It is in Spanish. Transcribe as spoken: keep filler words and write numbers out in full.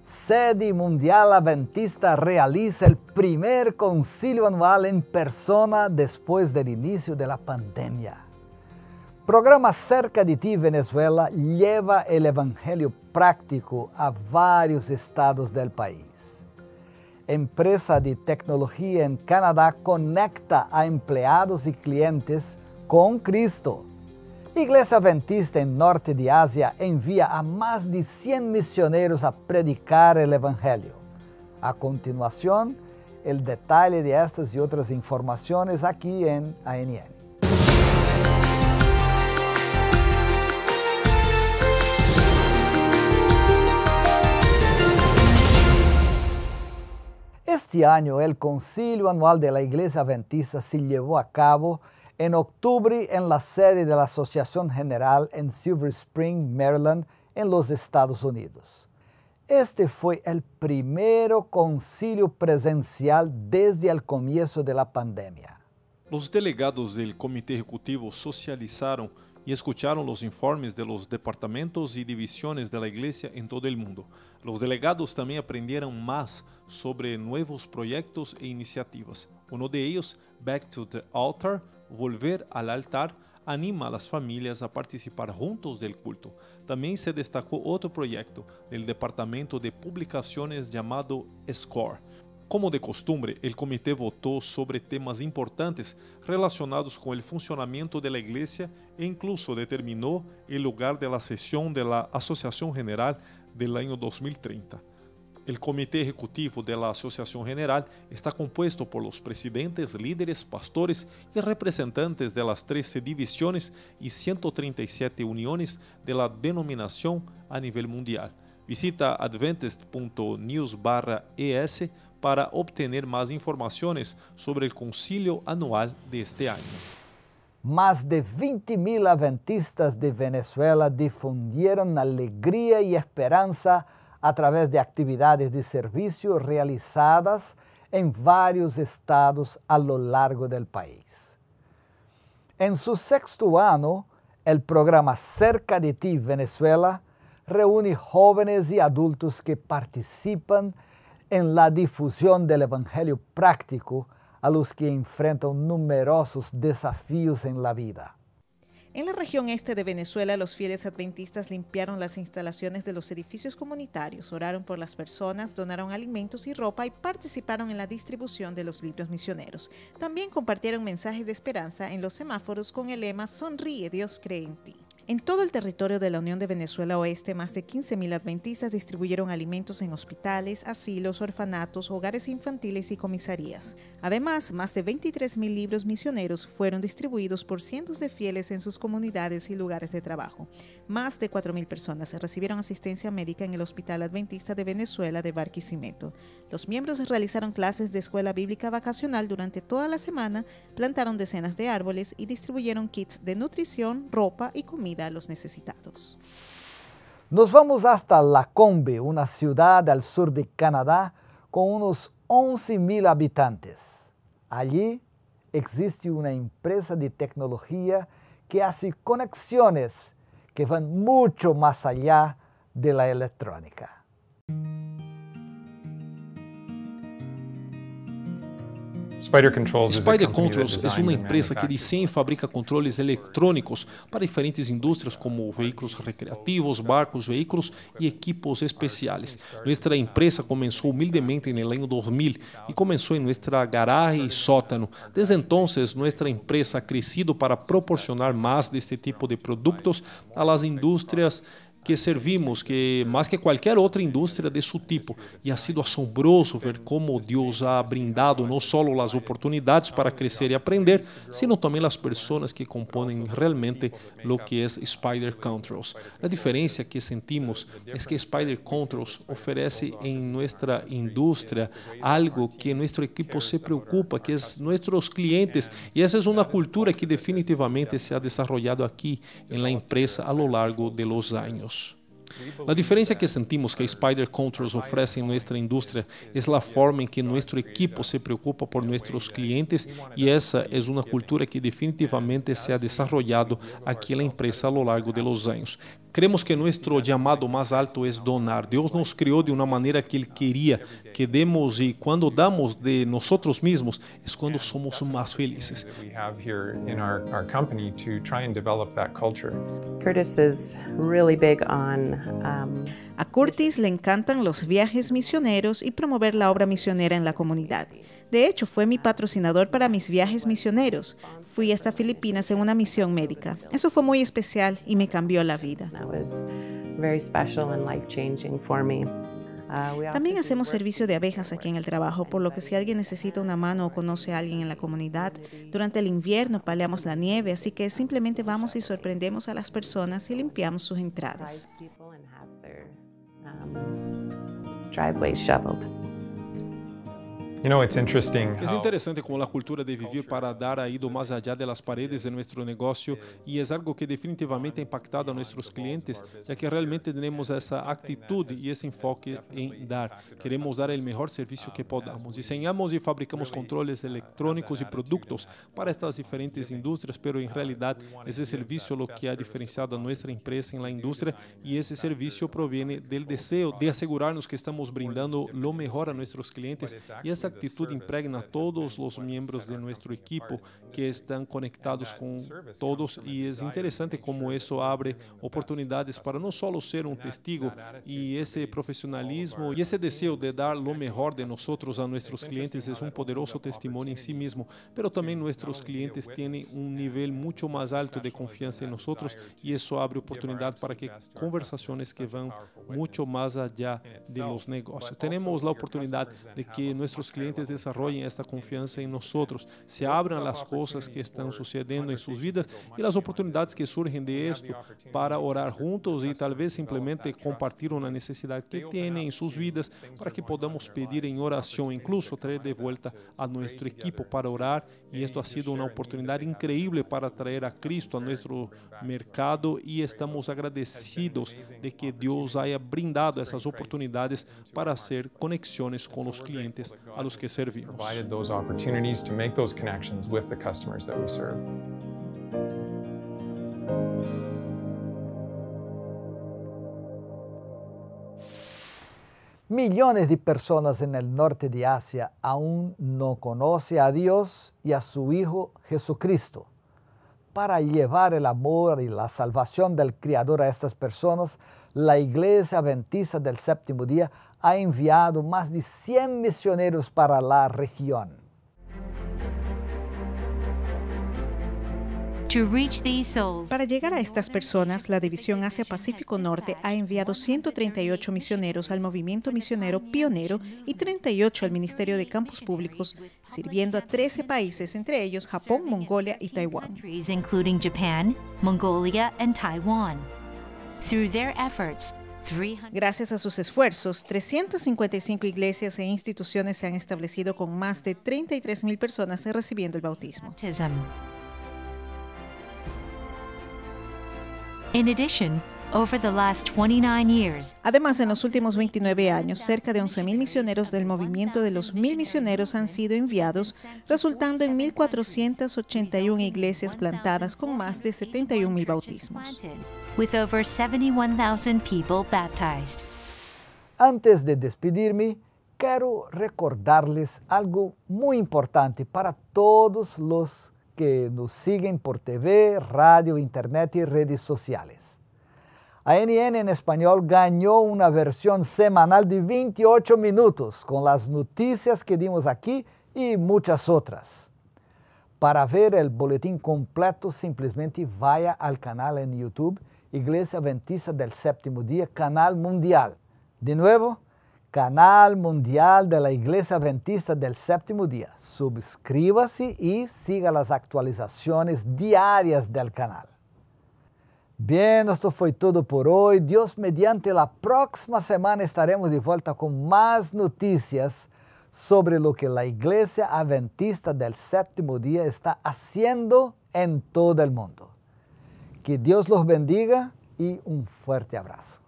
Sede Mundial Adventista realiza el primer concilio anual en persona después del inicio de la pandemia. Programa Cerca de Ti Venezuela lleva el evangelio práctico a varios estados del país. Empresa de tecnología en Canadá conecta a empleados y clientes con Cristo. Iglesia Adventista en Norte de Asia envía a más de cien misioneros a predicar el evangelio. A continuación, el detalle de estas y otras informaciones aquí en A N N. Este año, el Concilio Anual de la Iglesia Adventista se llevó a cabo en octubre en la sede de la Asociación General en Silver Spring, Maryland, en los Estados Unidos. Este fue el primero concilio presencial desde el comienzo de la pandemia. Los delegados del Comité Ejecutivo socializaron y escucharon los informes de los departamentos y divisiones de la Iglesia en todo el mundo. Los delegados también aprendieron más sobre nuevos proyectos e iniciativas. Uno de ellos, Back to the Altar, Volver al Altar, anima a las familias a participar juntos del culto. También se destacó otro proyecto del Departamento de Publicaciones llamado SCORE. Como de costumbre, el comité votó sobre temas importantes relacionados con el funcionamiento de la Iglesia e incluso determinó el lugar de la sesión de la Asociación General del año dos mil treinta. El comité ejecutivo de la Asociación General está compuesto por los presidentes, líderes, pastores y representantes de las trece divisiones y ciento treinta y siete uniones de la denominación a nivel mundial. Visita adventist punto news barra es para obtener más informaciones sobre el concilio anual de este año. Más de veinte mil adventistas de Venezuela difundieron alegría y esperanza a través de actividades de servicio realizadas en varios estados a lo largo del país. En su sexto año, el programa Cerca de Ti Venezuela reúne jóvenes y adultos que participan en la difusión del evangelio práctico a los que enfrentan numerosos desafíos en la vida. En la región este de Venezuela, los fieles adventistas limpiaron las instalaciones de los edificios comunitarios, oraron por las personas, donaron alimentos y ropa y participaron en la distribución de los libros misioneros. También compartieron mensajes de esperanza en los semáforos con el lema "Sonríe, Dios cree en ti". En todo el territorio de la Unión de Venezuela Oeste, más de quince mil adventistas distribuyeron alimentos en hospitales, asilos, orfanatos, hogares infantiles y comisarías. Además, más de veintitrés mil libros misioneros fueron distribuidos por cientos de fieles en sus comunidades y lugares de trabajo. Más de cuatro mil personas recibieron asistencia médica en el Hospital Adventista de Venezuela de Barquisimeto. Los miembros realizaron clases de escuela bíblica vacacional durante toda la semana, plantaron decenas de árboles y distribuyeron kits de nutrición, ropa y comida a los necesitados. Nos vamos hasta Lacombe, una ciudad al sur de Canadá con unos once mil habitantes. Allí existe una empresa de tecnología que hace conexiones que van mucho más allá de la electrónica. Spider Controls, Spider Controls es una empresa que diseña y fabrica controles electrónicos para diferentes industrias como vehículos recreativos, barcos, vehículos y equipos especiales. Nuestra empresa comenzó humildemente en el año dos mil y comenzó en nuestra garaje y sótano. Desde entonces, nuestra empresa ha crecido para proporcionar más de este tipo de productos a las industrias que servimos, que más que cualquier otra industria de su tipo, y ha sido asombroso ver cómo Dios ha brindado no solo las oportunidades para crecer y aprender, sino también las personas que componen realmente lo que es Spider Controls. La diferencia que sentimos es que Spider Controls ofrece en nuestra industria algo que nuestro equipo se preocupa, que es nuestros clientes, y esa es una cultura que definitivamente se ha desarrollado aquí en la empresa a lo largo de los años. La diferencia que sentimos que Spider Controls ofrece en nuestra industria es la forma en que nuestro equipo se preocupa por nuestros clientes, y esa es una cultura que definitivamente se ha desarrollado aquí en la empresa a lo largo de los años. Creemos que nuestro llamado más alto es donar. Dios nos creó de una manera que Él quería que demos, y cuando damos de nosotros mismos es cuando somos más felices. We have here in our, our company to try and develop that culture. Curtis is really big on um, A Curtis le encantan los viajes misioneros y promover la obra misionera en la comunidad. De hecho, fue mi patrocinador para mis viajes misioneros. Fui hasta Filipinas en una misión médica. Eso fue muy especial y me cambió la vida. that was very special and life-changing for me. Uh, we also También do hacemos work servicio with de abejas aquí en el trabajo, por lo que si alguien necesita una mano o conoce a alguien en la comunidad, durante el invierno paleamos la nieve, así que simplemente vamos y sorprendemos a las personas y limpiamos sus entradas. people and have their um, driveways shoveled. You know, it's interesting Es how interesante como la cultura de vivir para dar ha ido más allá de las paredes de nuestro negocio, y es algo que definitivamente ha impactado a nuestros clientes, ya que realmente tenemos esa actitud y ese enfoque en dar. Queremos dar el mejor servicio que podamos. Diseñamos y fabricamos controles electrónicos y productos para estas diferentes industrias, pero en realidad ese servicio lo que ha diferenciado a nuestra empresa en la industria, y ese servicio proviene del deseo de asegurarnos que estamos brindando lo mejor a nuestros clientes, y esa actitud impregna a todos los miembros de nuestro equipo que están conectados con todos, y es interesante cómo eso abre oportunidades para no solo ser un testigo, y ese profesionalismo y ese deseo de dar lo mejor de nosotros a nuestros clientes es un poderoso testimonio en sí mismo, pero también nuestros clientes tienen un nivel mucho más alto de confianza en nosotros, y eso abre oportunidad para que conversaciones que van mucho más allá de los negocios. Tenemos la oportunidad de que nuestros clientes desarrollen esta confianza en nosotros, se abran las cosas que están sucediendo en sus vidas y las oportunidades que surgen de esto para orar juntos y tal vez simplemente compartir una necesidad que tienen en sus vidas, para que podamos pedir en oración, incluso traer de vuelta a nuestro equipo para orar. Y esto ha sido una oportunidad increíble para traer a Cristo a nuestro mercado, y estamos agradecidos de que Dios haya brindado esas oportunidades para hacer conexiones con los clientes a los que servimos. provided those opportunities to make those connections with the customers that we serve. Millones de personas en el norte de Asia aún no conocen a Dios y a su Hijo Jesucristo. Para llevar el amor y la salvación del Creador a estas personas, la Iglesia Adventista del Séptimo Día ha enviado más de cien misioneros para la región. To reach these souls, Para llegar a estas personas, la División Asia-Pacífico Norte ha enviado ciento treinta y ocho misioneros al movimiento misionero pionero y treinta y ocho al Ministerio de Campos Públicos, sirviendo a trece países, entre ellos Japón, Mongolia y Taiwán. countries including Japan, Mongolia, and Taiwan. Through their efforts, three hundred Gracias a sus esfuerzos, trescientas cincuenta y cinco iglesias e instituciones se han establecido con más de treinta y tres mil personas recibiendo el bautismo. baptism. In addition, over the last twenty-nine years, Además, en los últimos veintinueve años, cerca de once mil misioneros del movimiento de los mil misioneros han sido enviados, resultando en mil cuatrocientas ochenta y una iglesias plantadas con más de setenta y un mil bautismos. planted, with over seventy-one thousand people baptized. Antes de despedirme, quiero recordarles algo muy importante para todos los que nos siguen por T V, radio, internet y redes sociales. A N N en español ganó una versión semanal de veintiocho minutos con las noticias que dimos aquí y muchas otras. Para ver el boletín completo, simplemente vaya al canal en YouTube, Iglesia Adventista del Séptimo Día, Canal Mundial. De nuevo, Canal Mundial de la Iglesia Adventista del Séptimo Día. Suscríbase y siga las actualizaciones diarias del canal. Bien, esto fue todo por hoy. Dios mediante, la próxima semana estaremos de vuelta con más noticias sobre lo que la Iglesia Adventista del Séptimo Día está haciendo en todo el mundo. Que Dios los bendiga y un fuerte abrazo.